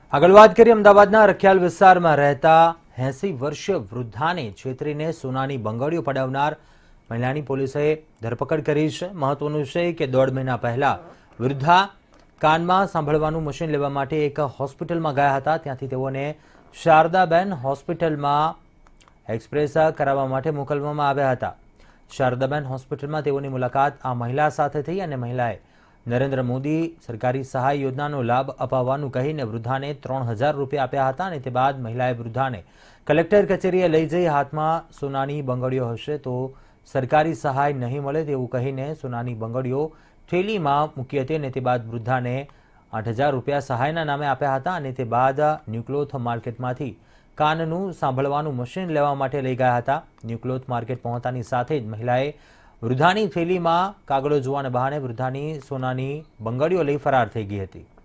આગળ વાત કરીએ અમદાવાદના રખિયાલ વિસ્તારમાં રહેતા 80 વર્ષીય વૃદ્ધાને છેતરીને સોનાની બંગડીઓ પડાવનાર મહિલાની પોલીસે ધરપકડ કરી છે। મહત્વનું છે કે 1.5 મહિના પહેલા વૃદ્ધા કાનમાં સાંભળવાનું મશીન લેવા માટે એક હોસ્પિટલમાં ગયા હતા। ત્યાંથી તેઓને શારદાબેન હોસ્પિટલમાં એક્સપ્રેસ કરાવવા માટે મોકલવામાં આવ્યા હતા। શારદાબેન હોસ્પિટલમાં તેઓની મુલાકાત આ મહિલા સાથે થઈ અને મહિલાએ નરેન્દ્ર મોદી સરકારી સહાય યોજનાનો લાભ અપાવવાનું કહીને વૃદ્ધાને 3000 રૂપિયા આપ્યા હતા અને તે બાદ મહિલાએ વૃદ્ધાને કલેક્ટર કચેરીએ લઈ જઈ હાથમાં સોનાની બંગડીઓ હશે તો સરકારી સહાય નહીં મળે તેવું કહીને સોનાની બંગડીઓ થેલીમાં મૂકી હતી અને તે બાદ વૃદ્ધાને 8000 રૂપિયા સહાયના નામે આપ્યા હતા અને તે બાદ ન્યુક્લોથ માર્કેટમાંથી કાનનું સાંભળવાનું મશીન લેવા માટે લઈ ગયા હતા। ન્યુક્લોથ માર્કેટ પહોંચતાની સાથે જ મહિલાએ વૃદ્ધાની થેલીમાં કાગળો જોવાના બહાને વૃદ્ધાની સોનાની બંગડીઓ લઈ ફરાર થઈ ગઈ હતી।